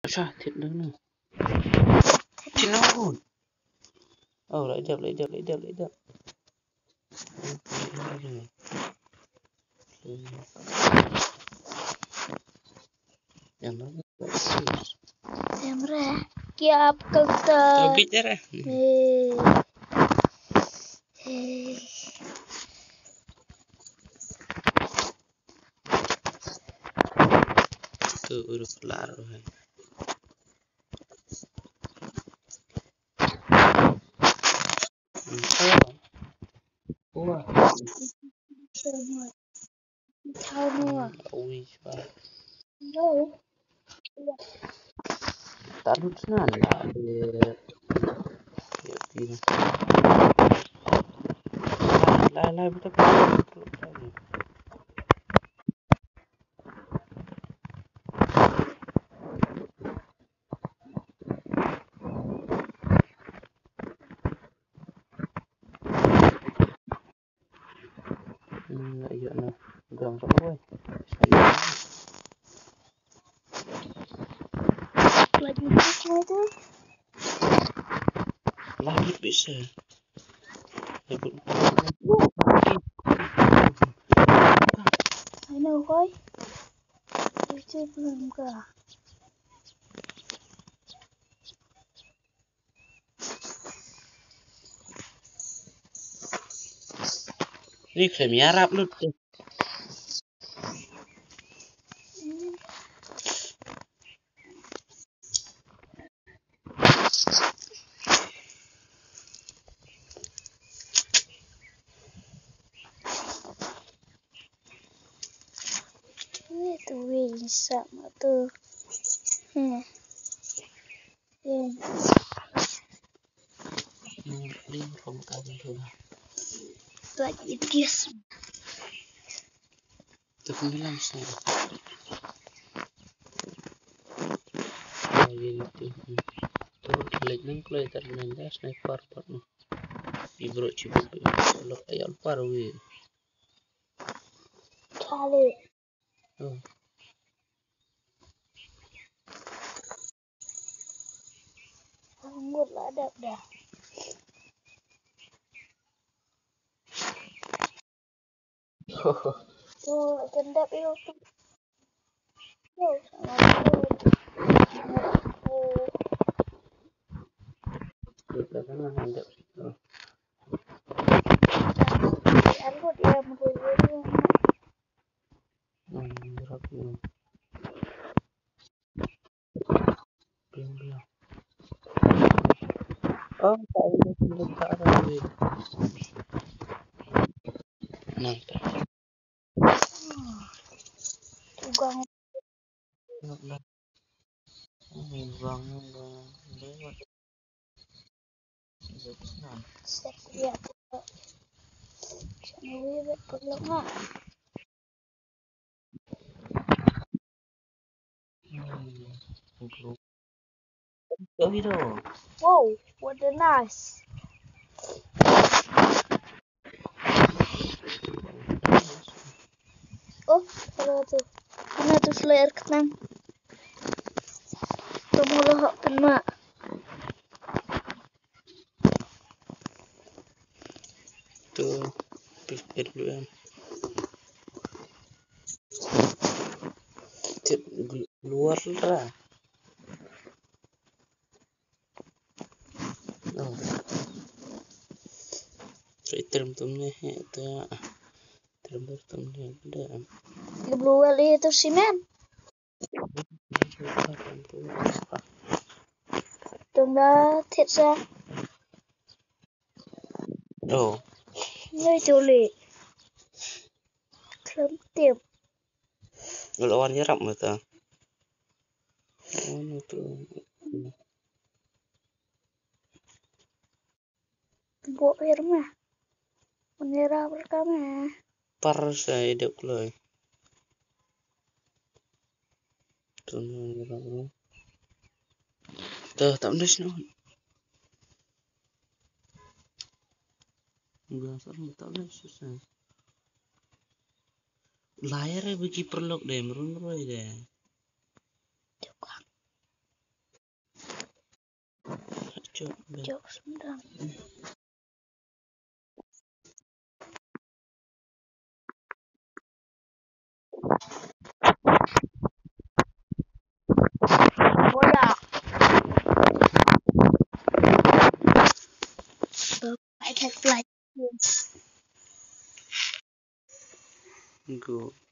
Sao thịt nữa nè. Thịt nó hồn. Lại đẹp. Yang nó Emre, kiap kagta. bicara. Tuh udah kelar. Wah. Semua. Ui, coba. No. Taruh sana lah. Lah, betul. Iya, no. Gampang, boy. Lagi bisa. I know why. Itu belum ke. Ini krem Arab lu tuh. Itu sama tuh. Ini kamu tahu tuh. Lagi dis. Tuh bilang sih. Gitu. Tuh lagi kelihatan nanda sniper part. Ibro cibuk. Kalau kayak paru. Kali. Oh. Anggur lah ada dah. Tuh gendap itu. Tuh sama tuh. Kita kan handap situ. Aku dia menurut Berapa ni? Bilang. Oh, tak ada sebentar lagi. Nah, tugang nak bangun lewat. setia sendiri perlu nggak? Jauh itu. Wow, what a nice. Oh, ada tuh. Mana tuh slayer kenang? Kamu lohak kena. Tuh, pikir dulu ya. Luar lah. Oh. Term-termnya itu ya. Term-termnya ada. Ngebluwel itu sih men. Tunggu thiệt ra. Oh. Người chủ lệ. Khấm tiệm. Lawan nyerap mata. Oh, itu. Bộ hiểm mà. Mengira pertama. Par saya hidup loh. Tuh nyerap. Tuh, tak benar sih. Biasa tak benar susah. Layarnya bagi perlok deh, merun deh. Coba. Jauh sebentar. Bola. I take like this. Good.